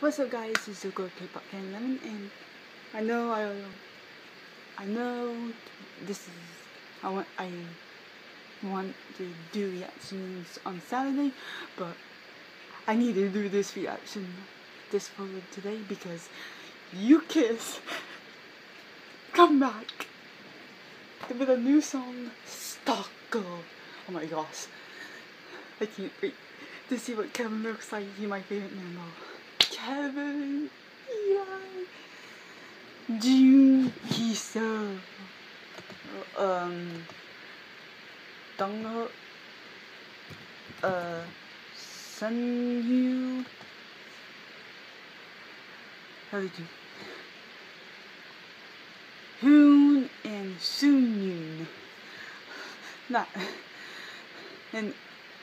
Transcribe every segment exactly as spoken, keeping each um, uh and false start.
What's up, guys? This is your girl K-pop Can Lemon, and I know I, I know this is I want I want to do reactions on Saturday, but I need to do this reaction this for today because U-KISS come back with a new song, Stalker. Oh my gosh, I can't wait to see what Kevin looks like. He's my favorite member. Kevin, yeah, Jun Ki-seo, um, Dongho, uh, Sunyu, how did you? Hoon and Sunyun, not, and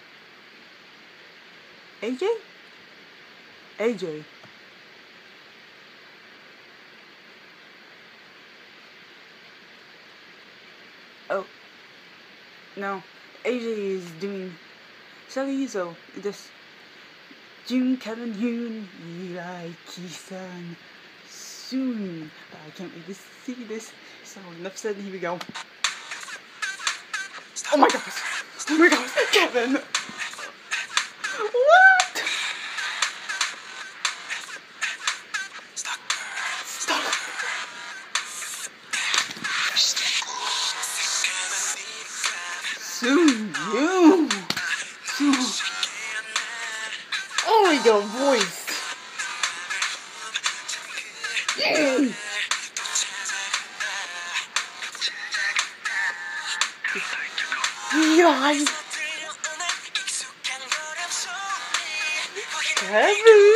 A J? A J. Oh, no, A J is doing Shelly, so just Jun, Kevin, Yoon, Eli, Ki-sun, soon. But I can't wait to see this. So enough said, here we go. Oh my gosh! Oh my gosh, Kevin! What? Stop! Soon, you! Oh, your voice! Yeah! Yeah! Kevin!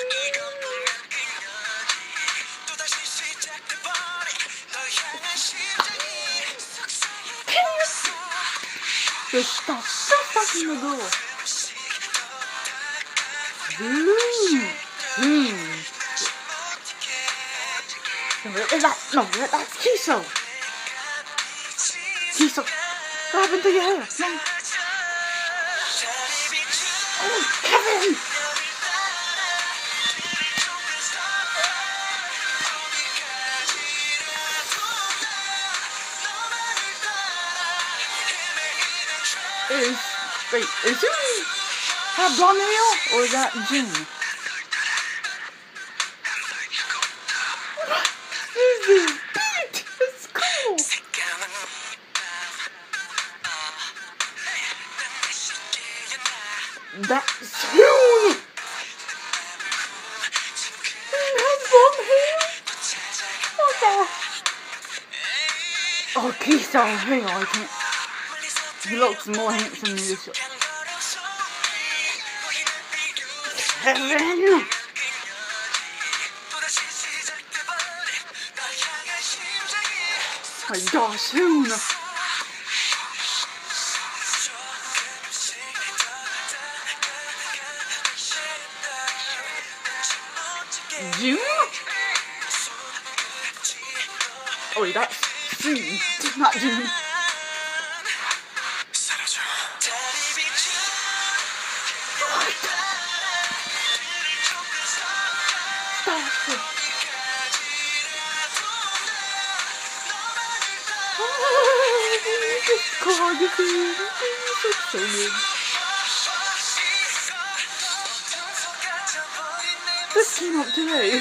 Just stop, stop fucking the door. Ooh. Hmm. No, that, no, that, that's Ki-seo. Ki-seo, what happened to your hair? No. Oh, Kevin! Is, wait, is Jun have blonde hair, or is that Jun? What is this beat? It's cool! That's Jun! He has blonde hair? What the? Oh, Ki-seo hair, I can't. He looks more handsome than this. Kevin! My gosh, soon! Jun? Oh wait, that's Jun, not Jun. Choreography, it's so good. This came up today,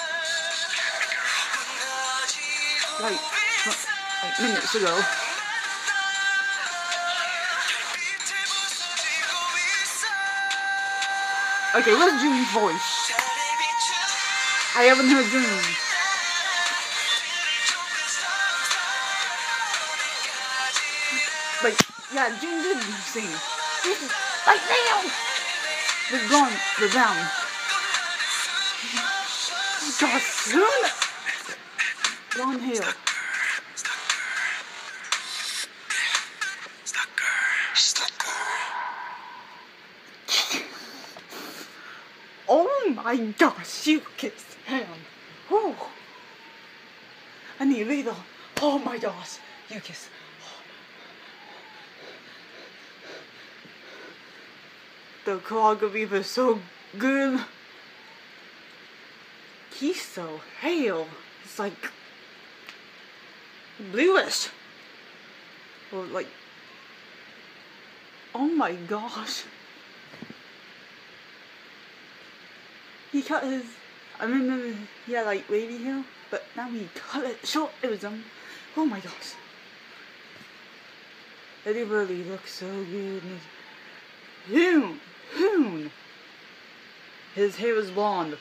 like, like minutes ago. Okay, where's Jun's voice? I haven't heard Jun. Like, yeah, Jun did sing. Like now! The blonde, the brown. God, soon! Blonde hair. Oh my gosh, U-KISS him. Oh. I need later. Oh my gosh, U-KISS. The choreography was so good. he's so pale. It's like bluish. Or like, oh my gosh. He cut his, I remember he had like wavy hair, but now he cut it short. It was um, oh my gosh. Eddie Burley looks so good. Hoon, Hoon. His hair was blonde.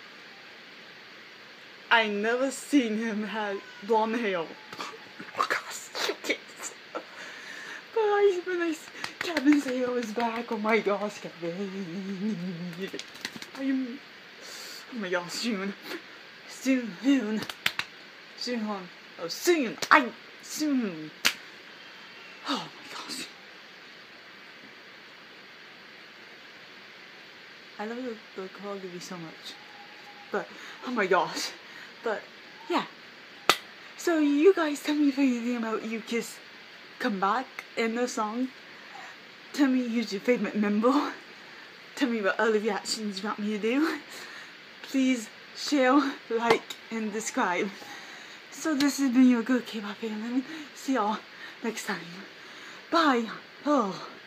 I never seen him have blonde hair. Oh gosh, you kids. But I, when I, Kevin's hair was back. Oh my gosh, Kevin. I'm, oh my gosh, soon. Soon, soon. Soon, oh soon, I, soon. Oh my gosh. I love the, the Call of Duty so much. But, oh my gosh. But, yeah. So, you guys tell me if anything about You Kiss Come Back in the song. Tell me who's your favourite member. Tell me what other reactions you want me to do. Please share, like, and subscribe. So, this has been your good K-pop family. See y'all next time. Bye. Oh.